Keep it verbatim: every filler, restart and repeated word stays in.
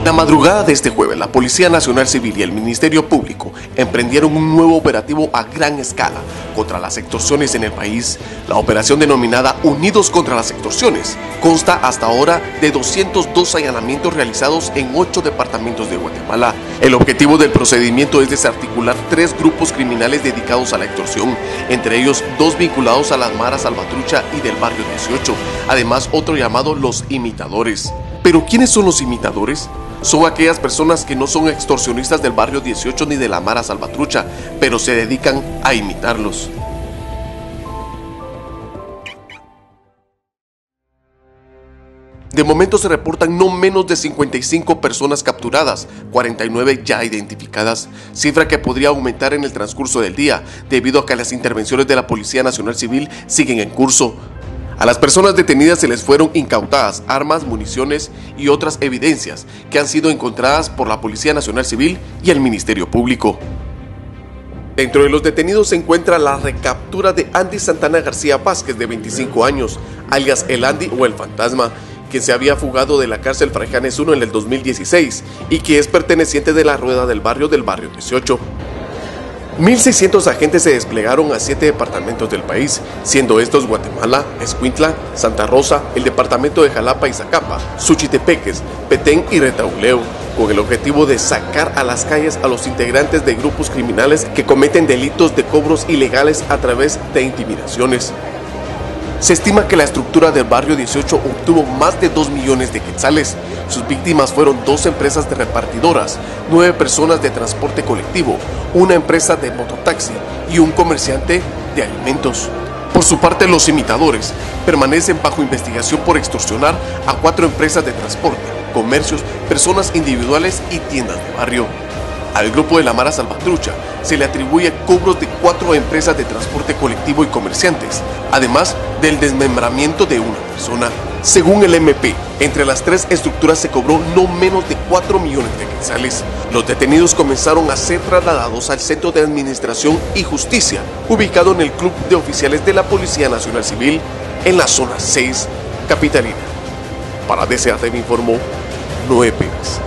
La madrugada de este jueves, la Policía Nacional Civil y el Ministerio Público emprendieron un nuevo operativo a gran escala contra las extorsiones en el país. La operación denominada Unidos contra las Extorsiones consta hasta ahora de doscientos dos allanamientos realizados en ocho departamentos de Guatemala. El objetivo del procedimiento es desarticular tres grupos criminales dedicados a la extorsión, entre ellos dos vinculados a las maras Salvatrucha y del barrio dieciocho, además otro llamado los imitadores. ¿Pero quiénes son los imitadores? Son aquellas personas que no son extorsionistas del barrio dieciocho ni de la mara Salvatrucha, pero se dedican a imitarlos. De momento se reportan no menos de cincuenta y cinco personas capturadas, cuarenta y nueve ya identificadas, cifra que podría aumentar en el transcurso del día, debido a que las intervenciones de la Policía Nacional Civil siguen en curso. A las personas detenidas se les fueron incautadas armas, municiones y otras evidencias que han sido encontradas por la Policía Nacional Civil y el Ministerio Público. Dentro de los detenidos se encuentra la recaptura de Andy Santana García Vázquez, de veinticinco años, alias El Andy o El Fantasma, quien se había fugado de la cárcel Fraijanes uno en el dos mil dieciséis y que es perteneciente de la rueda del barrio del barrio dieciocho. mil seiscientos agentes se desplegaron a siete departamentos del país, siendo estos Guatemala, Escuintla, Santa Rosa, el departamento de Jalapa y Zacapa, Suchitepeques, Petén y Retauleu, con el objetivo de sacar a las calles a los integrantes de grupos criminales que cometen delitos de cobros ilegales a través de intimidaciones. Se estima que la estructura del barrio dieciocho obtuvo más de dos millones de quetzales. Sus víctimas fueron dos empresas de repartidoras, nueve personas de transporte colectivo, una empresa de mototaxi y un comerciante de alimentos. Por su parte, los imitadores permanecen bajo investigación por extorsionar a cuatro empresas de transporte, comercios, personas individuales y tiendas de barrio. Al grupo de la mara Salvatrucha se le atribuye cobros de cuatro empresas de transporte colectivo y comerciantes, además del desmembramiento de una persona. Según el M P, entre las tres estructuras se cobró no menos de cuatro millones de quetzales. Los detenidos comenzaron a ser trasladados al Centro de Administración y Justicia, ubicado en el Club de Oficiales de la Policía Nacional Civil, en la zona seis capitalina. Para D C A T V informó Noé Pérez.